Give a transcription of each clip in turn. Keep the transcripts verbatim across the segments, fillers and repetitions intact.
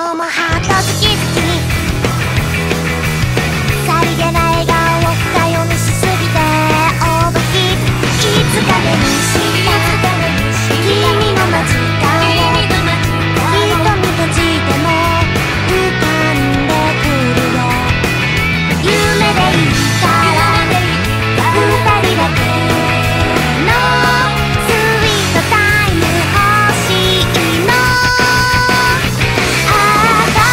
日もハート好き好き、さりげな笑顔を深読みしすぎてオーバーヒート、いつか目にした君の間近を瞳閉じても浮かんでくるよ。夢でいいから二人だけのスイートタイム欲しいの。ああ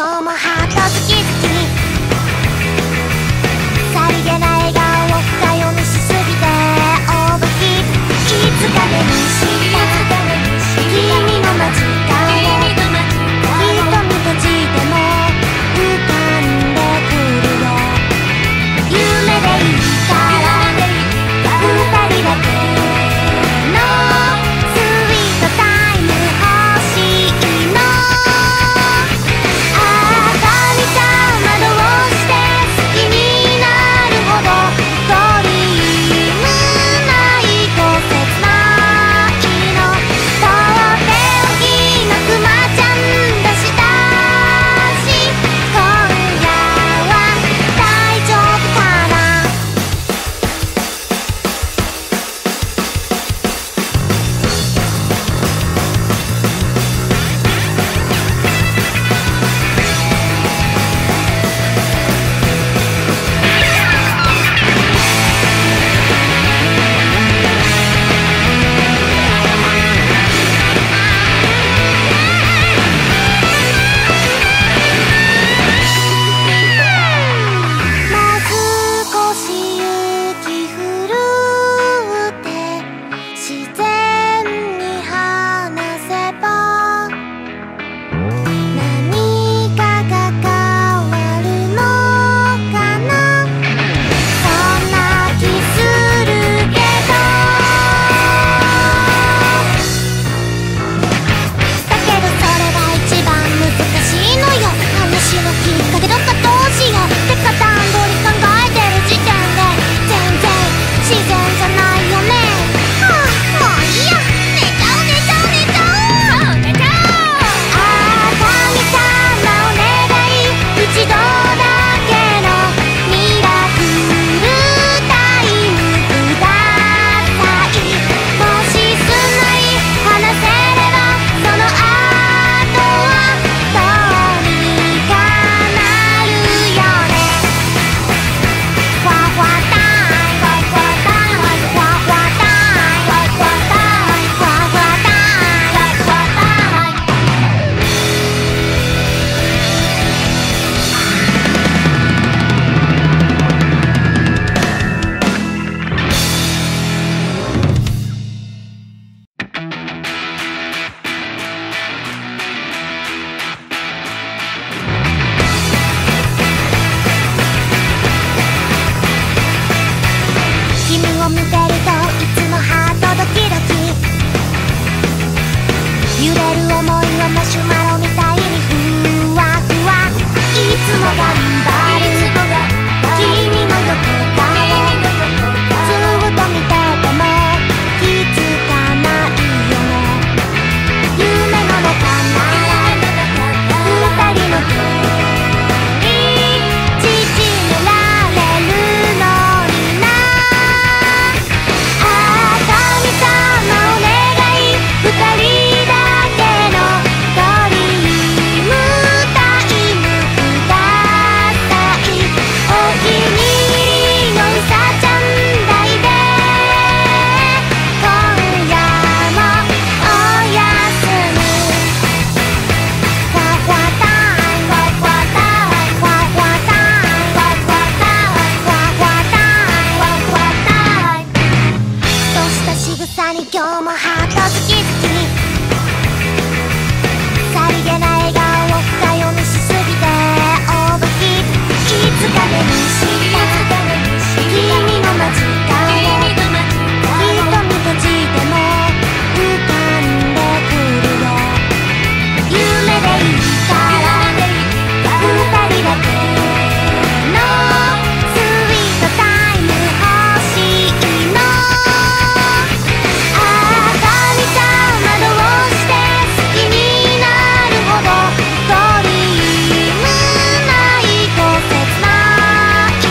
日もハート好き好き、さりげな笑顔を深読みしすぎてオーバーヒート、いつか目にした君の間近を瞳閉じても浮かんでくるよ。夢でいいから二人だけのスイートタイム欲しいの。ああ神様どうして好きになるほどドリームないと切ないの。とっておきのクマちゃんだしたし、今夜は大丈夫かな。もう少し雪降るって自然に話せば何かが変わるのかな。そんな気するけど、だけどそれが一番難しいのよ。話のきっかけとかどうしようってか段取り考えてる時点で全然自然じゃないよね。はあ、もういいや、寝ちゃおう寝ちゃおう寝ちゃおう寝ちゃおう。ああ神様お願い、一度だけのミラクルタイムください。もしすんなり話せればその後はどうにかなるよね。ふわふわタイム、ふわふわタイム、ふわふわタイム、ふわふわタイム、ふわふわタイム、ふわふわタイム。君を見てるといつもハートドキドキ、揺れる想いはマシュマロみたいにふわふわ、いつも頑張る君の横顔ずっと見てても気づかないよね。夢の中なら二人の距離縮められるのにな。ああ神様お願い、二人だけのドリームタイムください。お気に入りのうさちゃん抱いて今夜もおやすみ。ふわふわタイム、ふわふわタイム、ふわふわタイム、ふわふわタイム、ふわふわタイム、ふわふわタイム。ふとした仕草に今日もハート好き好き、さりげな笑顔を深読みしすぎてオーバーヒート、いつか目にした君の間近を瞳閉じても浮かんでくるよ。夢でいいから二人だけのスイートタイム欲しいの。ああ神様どうして好きになるほどドリームないと切ない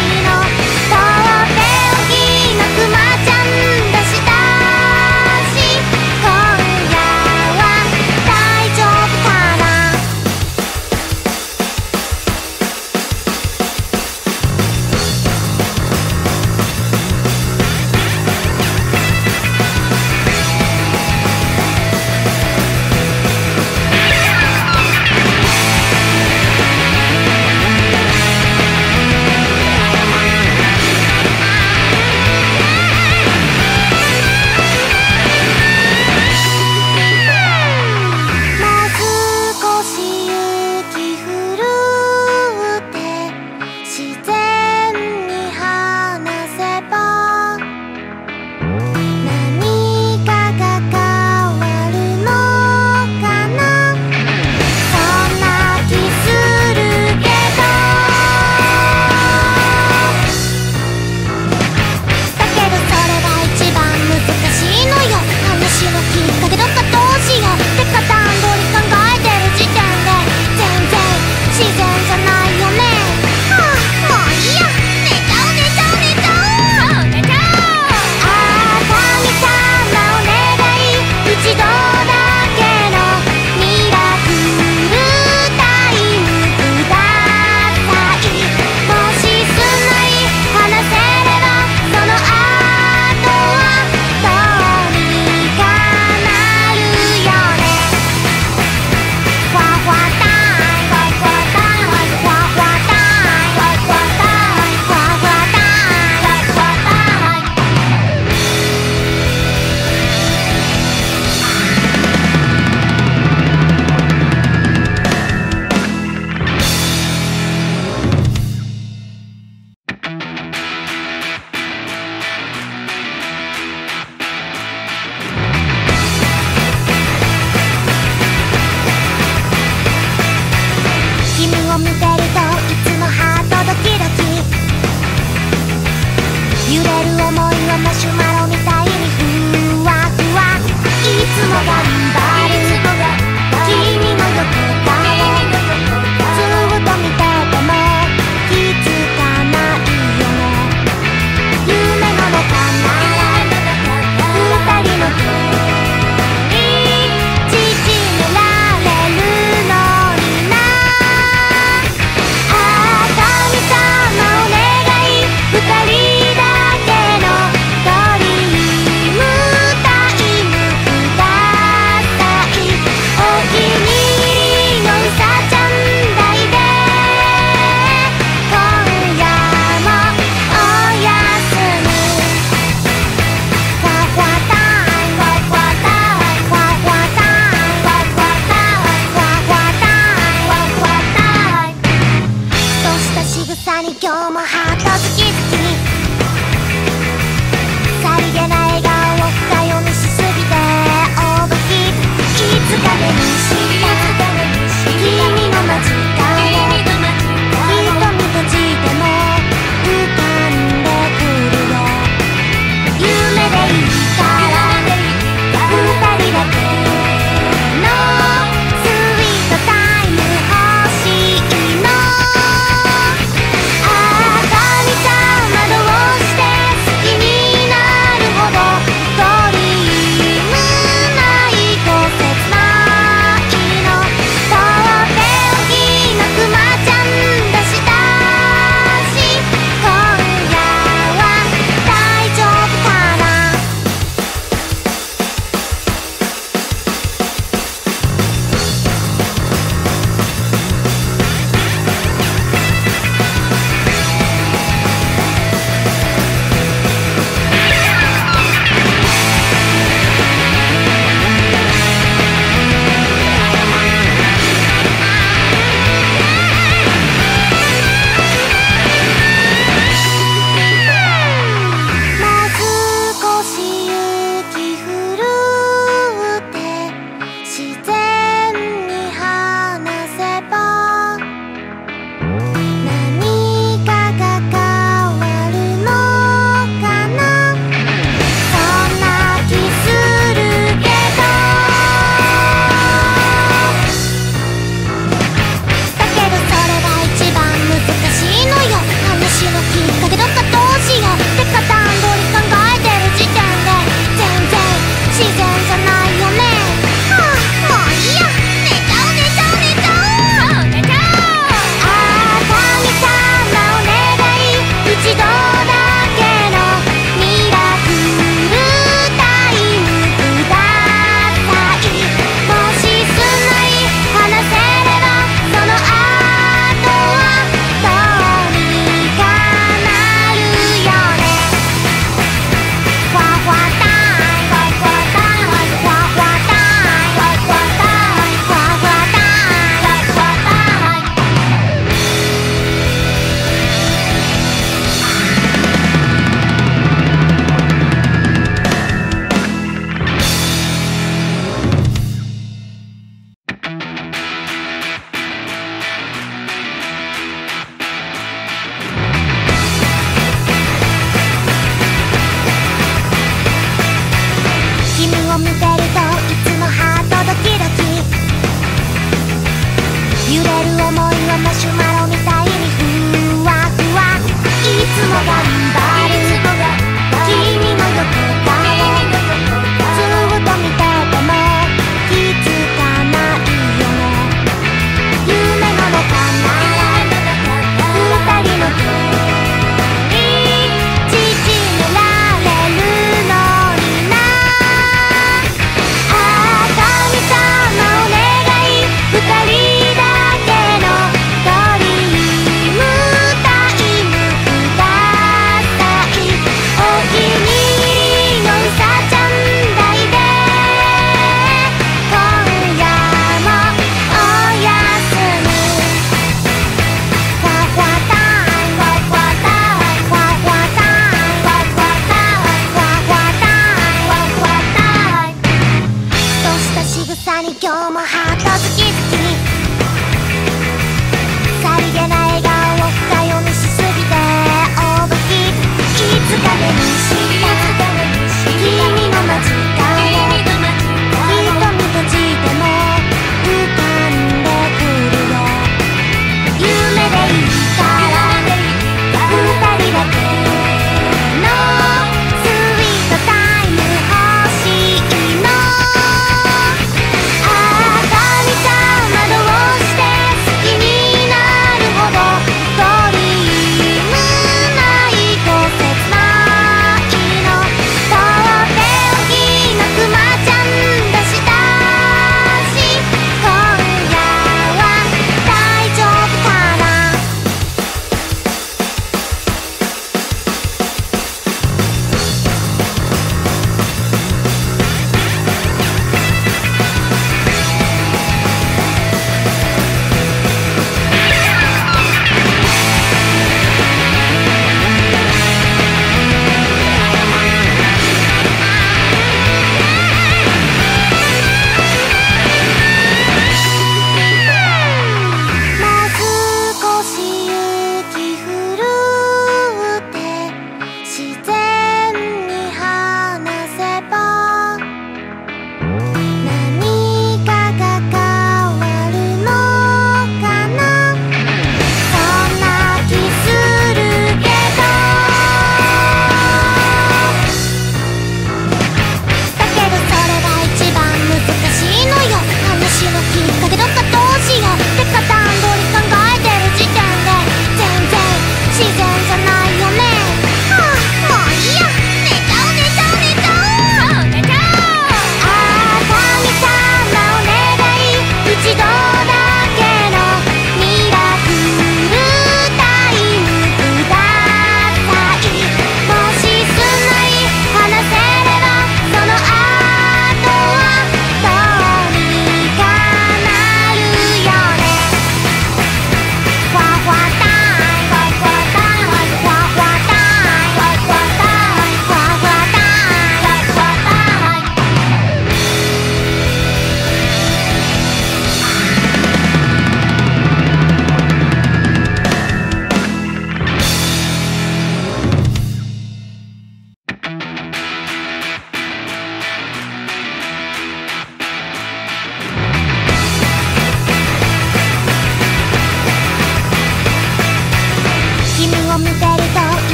見てるといつもハートドキドキ揺れる想いはマシュマロみたいにふわふわいつも頑張る君の横顔ずっと見てても気づかないよね夢の中なら二人の距離縮められるのになあ神様お願い二人だけのドリームタイムくださいお気に入りのうさちゃん抱いて今夜もおやすみファファタイムファファタイムファファタイムファファタイムファファタイムファファタイムふとした仕草に今日もハートズキズキさりげな笑顔を深読みしすぎてオーバーヒートいつか目にした君の間近を瞳閉じても浮かんでくるよ夢でいいから二人だけのスイートタイム欲しいのああ神様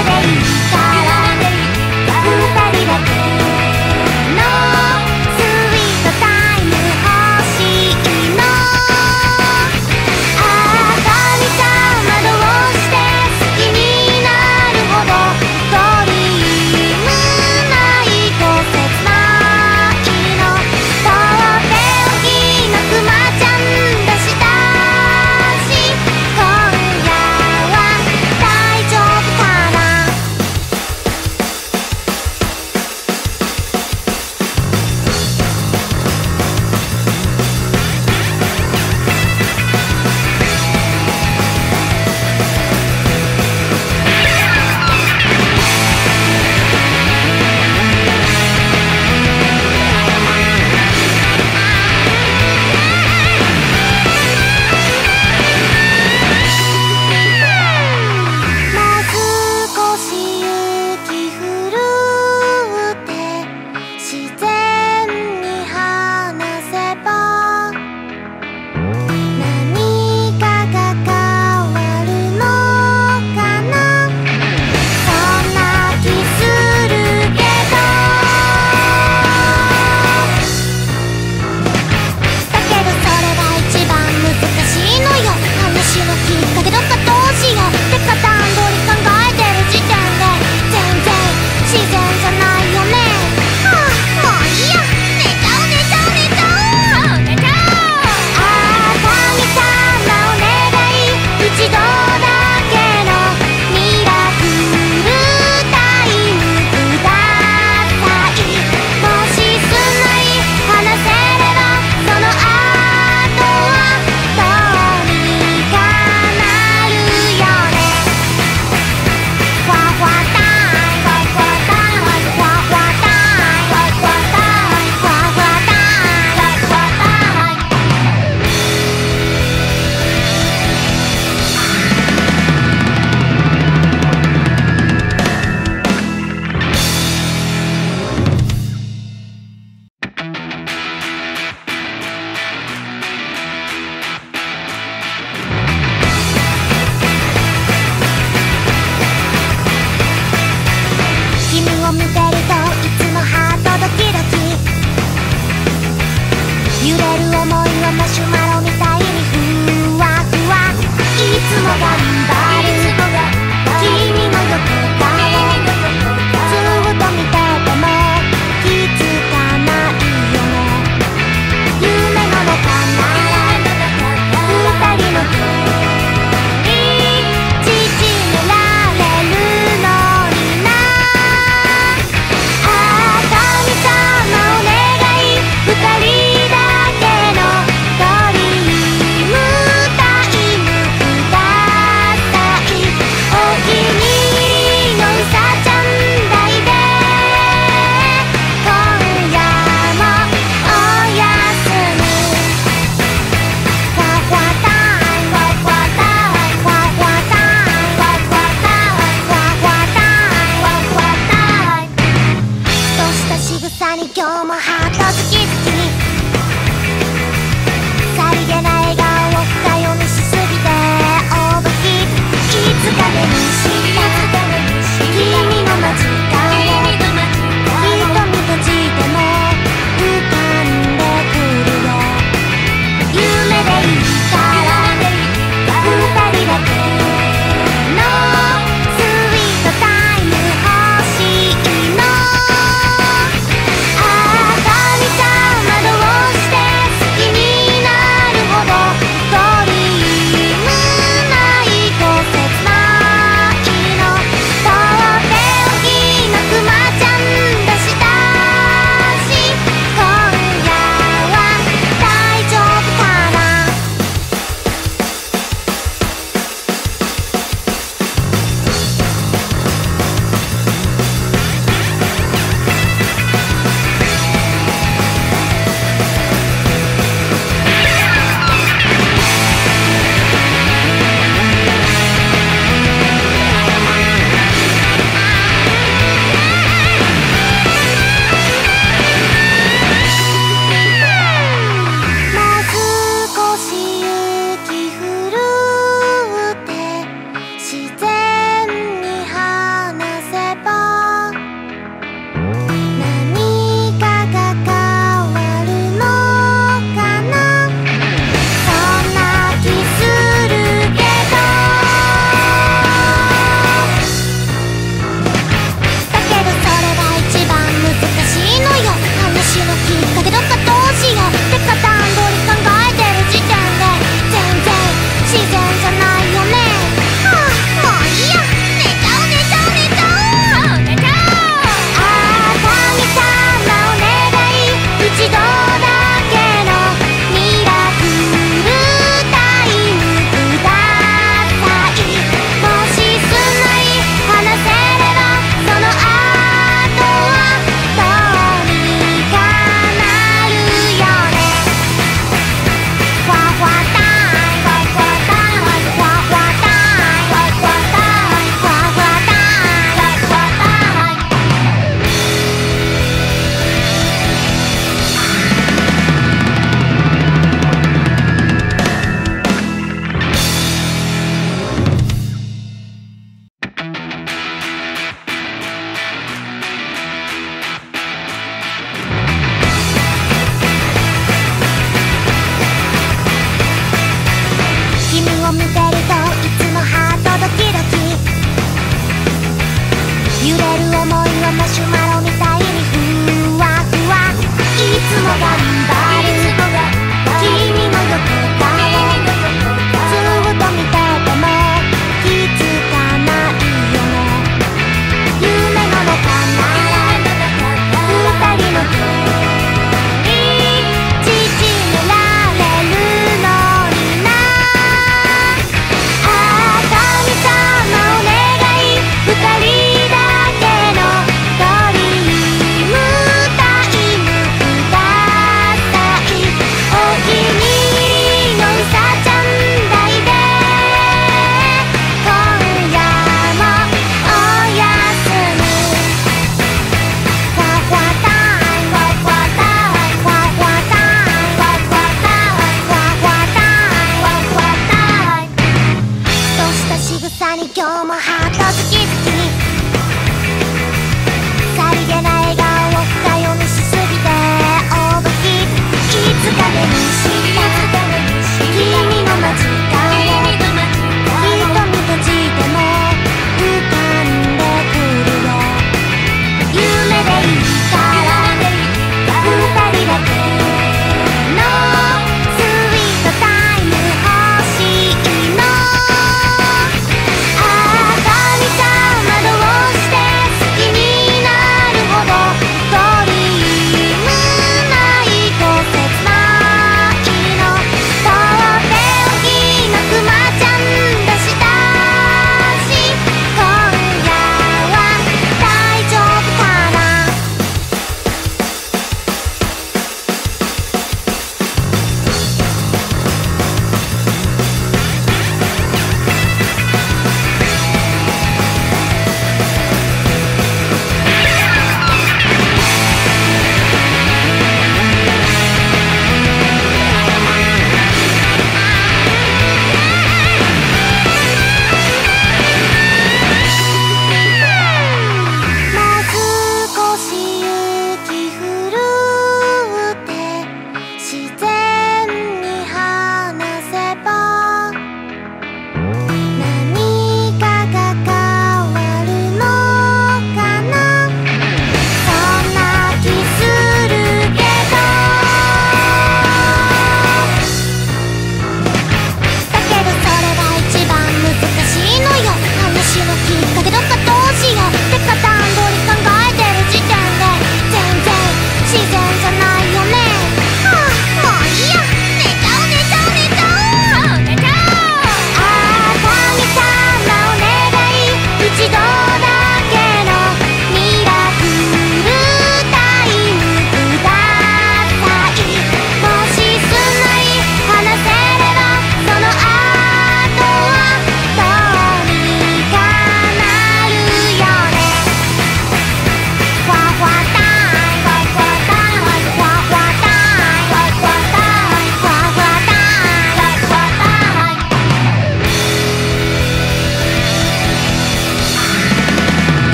「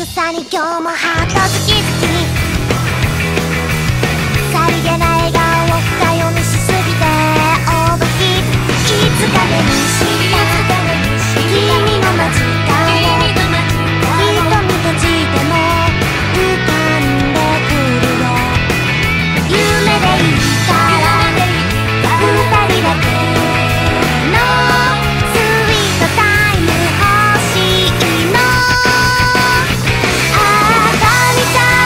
さに今日もハート好き好き、さりげな笑顔を深読みしすぎてオーバーヒート、いつか目にした君の間近を瞳閉じても浮かんでくるよ。夢でいいから二人だけのスイートタイム欲しいの。ああ神さん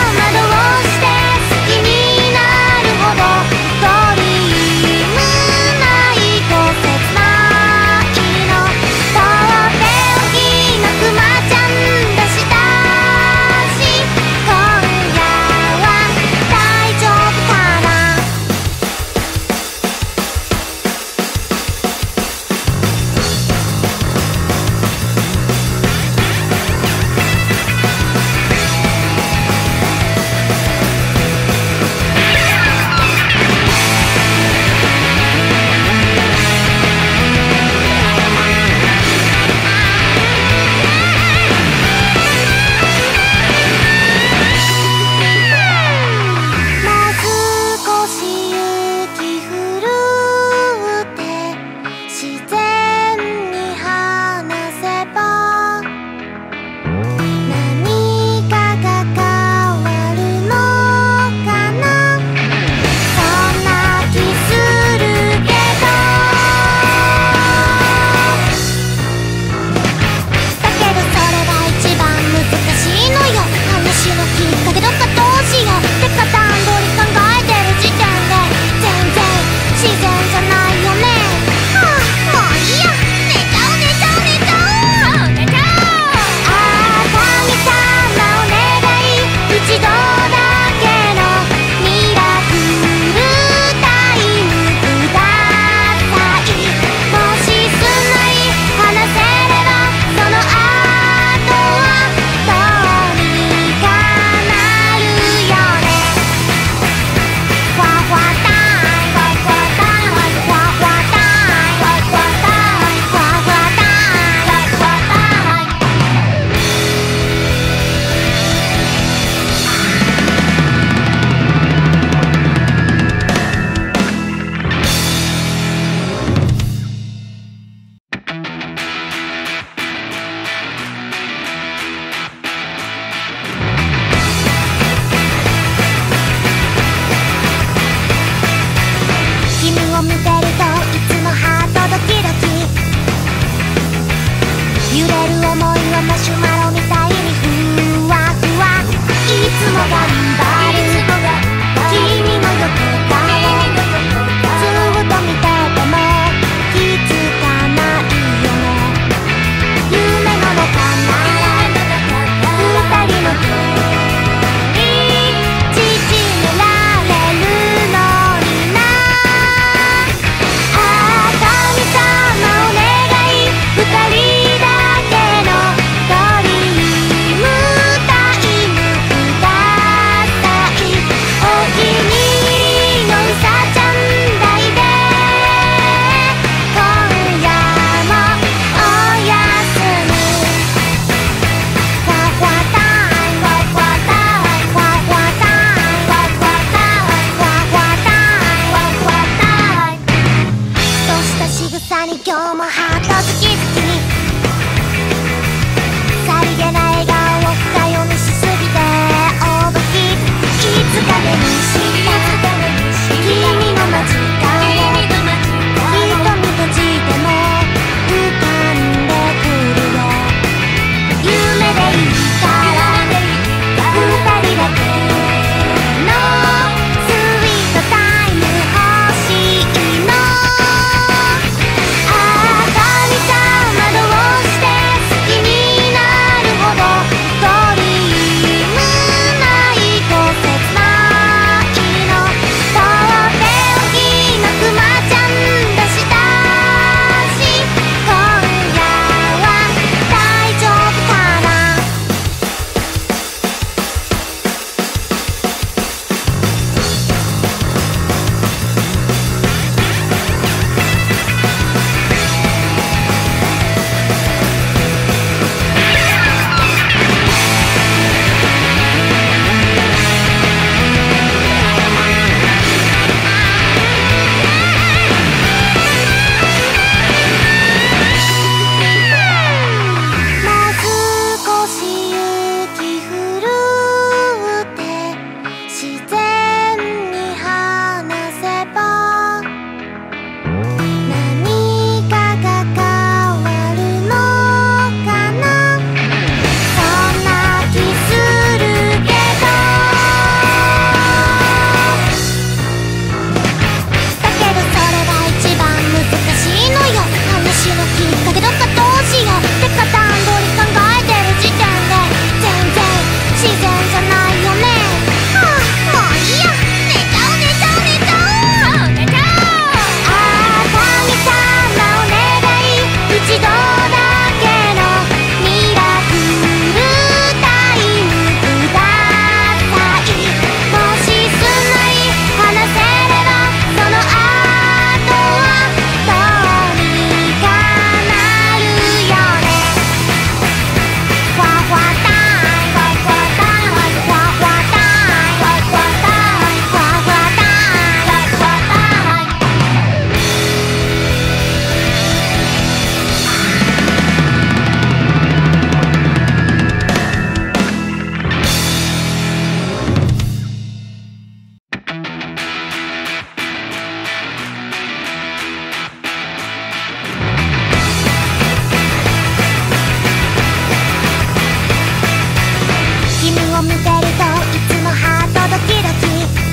見てるといつもハートドキドキ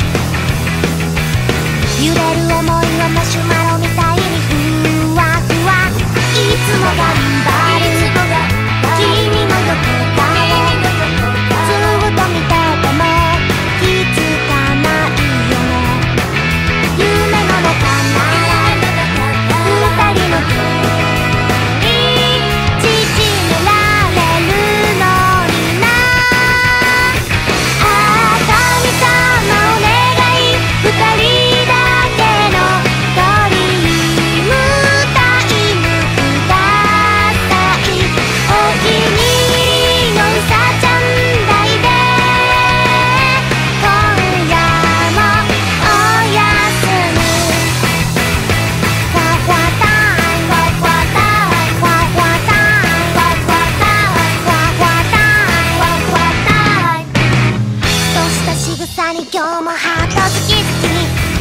揺れる想いはマシュマロみたいにふわふわいつも頑張る君の横顔ずっと見てても気づかないよね夢の中なら二人の距離縮められるのになあ神様お願い二人だけのドリームタイムくださいお気に入りのうさちゃん抱いて今夜もおやすみファファタイムファファタイムファファタイムファファタイムファファタイムファファタイムふとした仕草に今日もハートズキズキ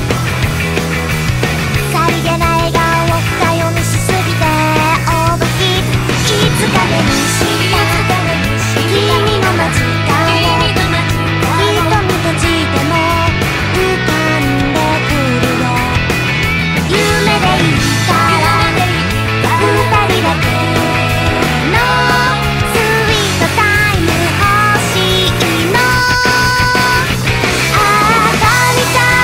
さりげな笑顔を深読みしすぎてオーバーヒートいつか目にした君の間近を瞳閉じても浮かんでくるよ夢でいいから二人だけのスイートタイム欲しいのああ神様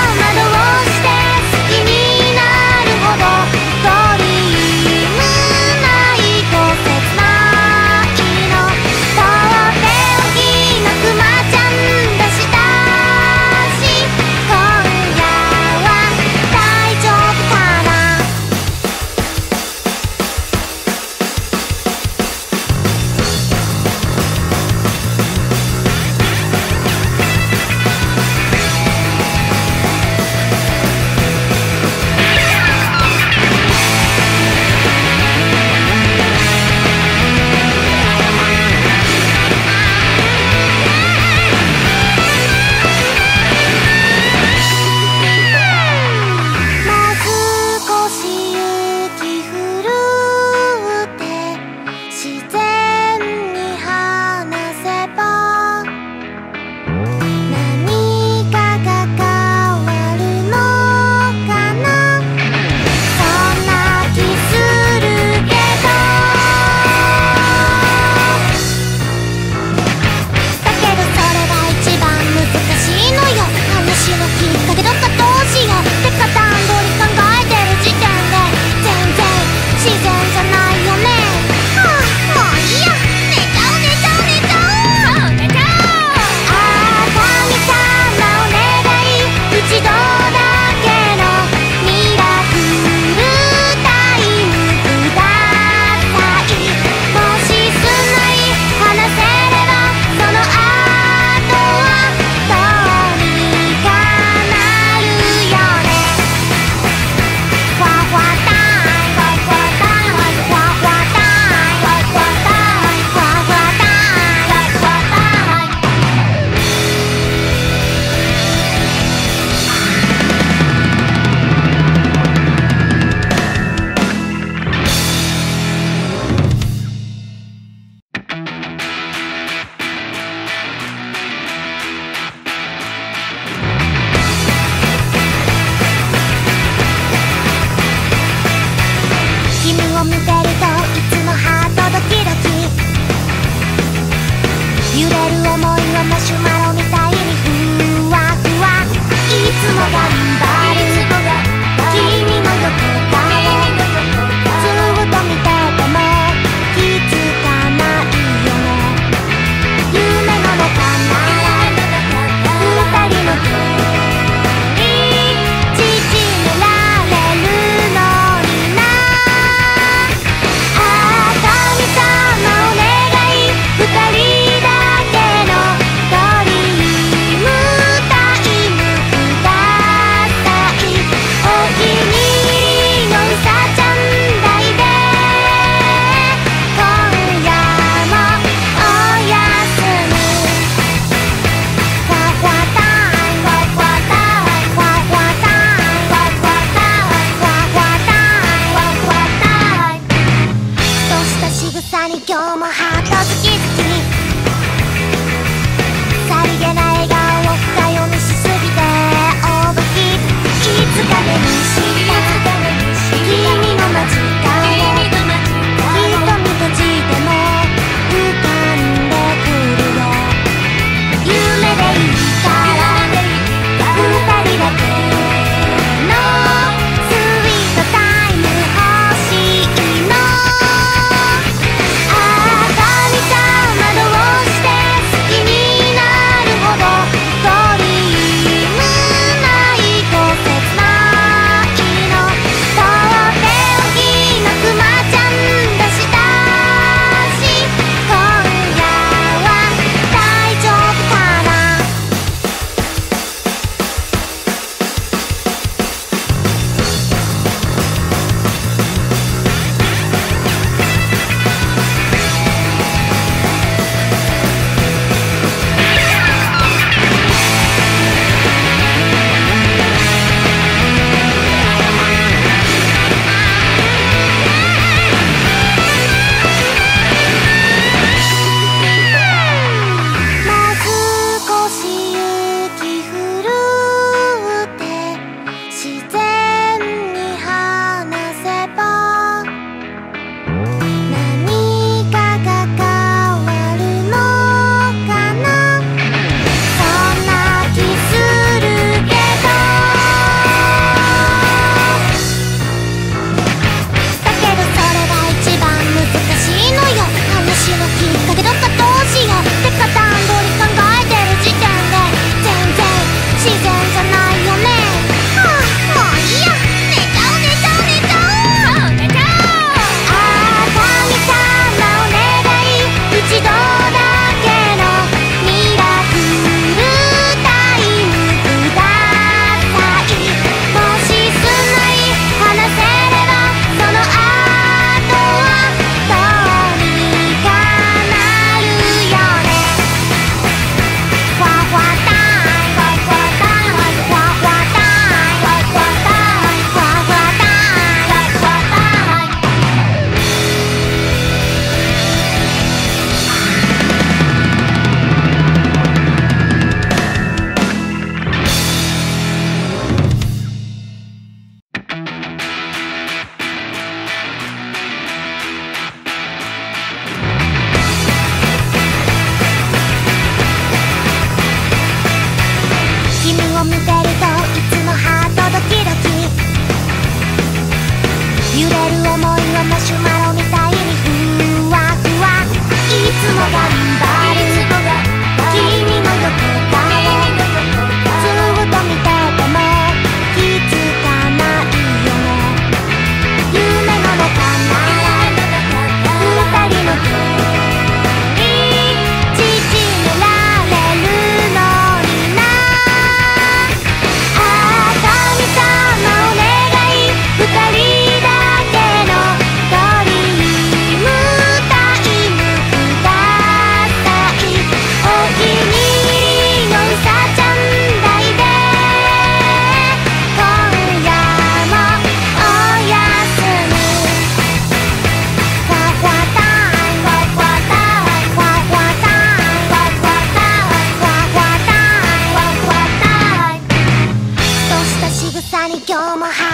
今日も